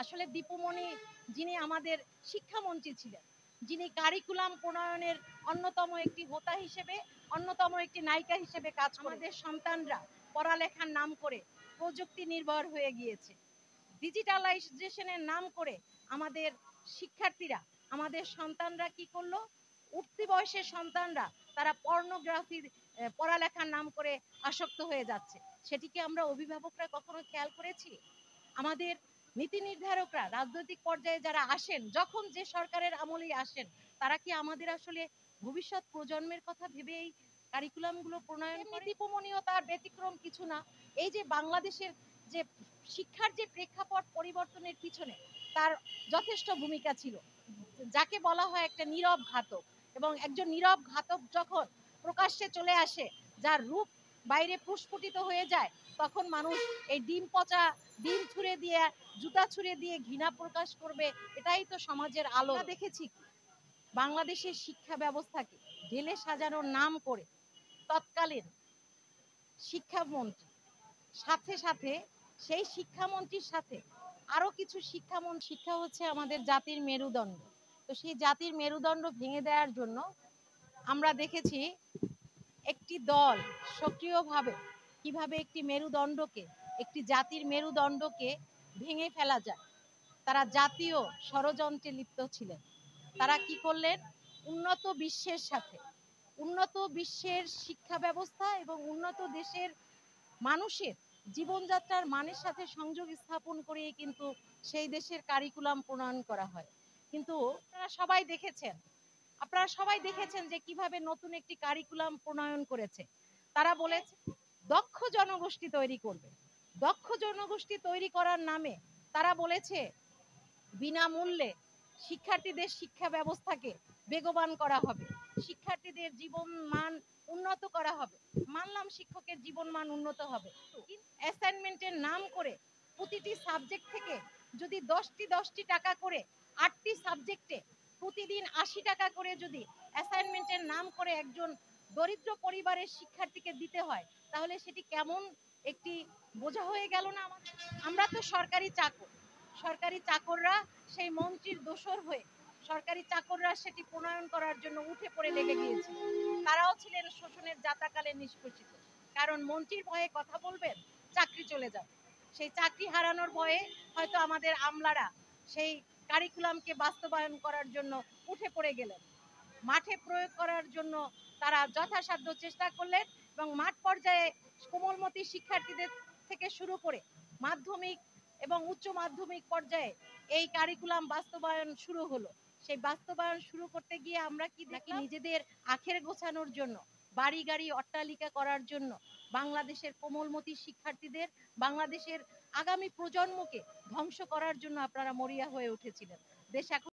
আসলে দীপুমণি যিনি আমাদের শিক্ষামন্ত্রী ছিলেন, যিনি কারিকুলাম প্রণয়নের অন্যতম একটি হোতা হিসেবে, অন্যতম একটি নায়িকা হিসেবে কাজ করে। আমাদের সন্তানরা পড়ালেখার নাম করে প্রযুক্তি নির্ভর হয়ে গিয়েছে, ডিজিটালাইজেশনের নাম করে আমাদের শিক্ষার্থীরা, আমাদের সন্তানরা কি করলো, উঠতি বয়সের সন্তানরা তারা পর্নোগ্রাফির পড়ালেখার নাম করে আসক্ত হয়ে যাচ্ছে। সেটি কি আমরা অভিভাবকরা কখনো খেয়াল করেছি? আমাদের নীতি নির্ধারকরা রাজনৈতিক পর্যায়ে যারা আসেন, যখন যে সরকারের আমলেই আসেন, তারা কি আমাদের আসলে ভবিষ্যৎ প্রজন্মের কথা ভেবে এই কারিকুলামগুলো প্রণয়ন করে? দীপুমণিও তার ব্যতিক্রম কিছু না। এই যে বাংলাদেশের যে শিক্ষার যে প্রেক্ষাপট পরিবর্তনের পিছনে তার যথেষ্ট ভূমিকা ছিল, যাকে বলা হয় একটা নীরব ঘাতক। এবং একজন নীরব ঘাতক যখন প্রকাশ্যে চলে আসে, যার রূপ বাইরে প্রস্ফুটিত হয়ে যায়, তখন মানুষ এই ডিম পচা ডিম ছুঁড়ে দিয়ে, জুতা ছুঁড়ে দিয়ে ঘৃণা প্রকাশ করবে। এটাই তো সমাজের আলো। দেখেছি বাংলাদেশের শিক্ষা ব্যবস্থাকে ঢেলে সাজানোর নাম করে তৎকালীন শিক্ষামন্ত্রী, সাথে সাথে সেই শিক্ষামন্ত্রীর সাথে আরো কিছু শিক্ষা হচ্ছে আমাদের জাতির মেরুদণ্ড। তো সেই জাতির মেরুদণ্ড ভেঙে দেওয়ার জন্য আমরা দেখেছি একটি দল সক্রিয়ভাবে কিভাবে একটি মেরুদণ্ডকে, একটি জাতির মেরুদণ্ডকে ভেঙে ফেলা যায়। তারা জাতীয় ষড়যন্ত্রে লিপ্ত ছিলেন। তারা কি করলেন, উন্নত বিশ্বের সাথে, উন্নত বিশ্বের শিক্ষা ব্যবস্থা এবং উন্নত দেশের মানুষের জীবনযাত্রার মানের সাথে সংযোগ স্থাপন করে কিন্তু সেই দেশের কারিকুলাম প্রণয়ন করা হয়। কিন্তু আপনারা সবাই দেখেছেন যে কিভাবে নতুন একটি কারিকুলাম প্রণয়ন করেছে। তারা বলেছে দক্ষ জনগোষ্ঠী তৈরি করবে। দক্ষ জনগোষ্ঠী তৈরি করার নামে তারা বলেছে বিনামূল্যে শিক্ষার্থীদের শিক্ষা ব্যবস্থাকে বেগবান করা হবে, শিক্ষার্থীদের জীবন মান উন্নত করা হবে। মানলাম শিক্ষকের জীবন মান উন্নত হবে, অ্যাসাইনমেন্টের নাম করে প্রতিটি সাবজেক্ট থেকে যদি 10টি টাকা করে 8টি সাবজেক্টে প্রতিদিন 80 টাকা করে যদি অ্যাসাইনমেন্টের নাম করে একজন দরিদ্র পরিবারের শিক্ষার্থীকে দিতে হয়, তাহলে সেটি কেমন একটি বোঝা হয়ে গেল না আমাদের? আমরা তো সরকারি চাকর, সরকারি চাকররা সেই মন্ত্রীর দোসর হয়ে সরকারি চাকররা সেটি প্রণয়ন করার জন্য উঠে পড়ে লেগে গিয়েছিল। তারাও ছিলেন শোষণের যাতাকালে নিষ্পেষিত, কারণ মন্ত্রীর ভয়ে কথা বলবেন, চাকরি চলে যাবে। সেই চাকরি হারানোর ভয়ে হয়তো আমাদের আমলারা সেই কারিকুলামকে বাস্তবায়ন করার জন্য উঠে পড়ে গেলেন। মাঠে প্রয়োগ করার জন্য তারা যথাসাধ্য চেষ্টা করলেন এবং মাঠ পর্যায়ে কোমলমতি শিক্ষার্থীদের থেকে শুরু করে মাধ্যমিক এবং উচ্চ মাধ্যমিক পর্যায়ে এই কারিকুলাম বাস্তবায়ন শুরু হলো। সেই বাস্তবায়ন শুরু করতে গিয়ে আমরা কি দেখি, নিজেদের আখের গোছানোর জন্য, বাড়ি গাড়ি অট্টালিকা করার জন্য বাংলাদেশের কোমলমতি শিক্ষার্থীদের, বাংলাদেশের আগামী প্রজন্মকে ধ্বংস করার জন্য আপনারা মরিয়া হয়ে উঠেছিলেন। দেশ এখন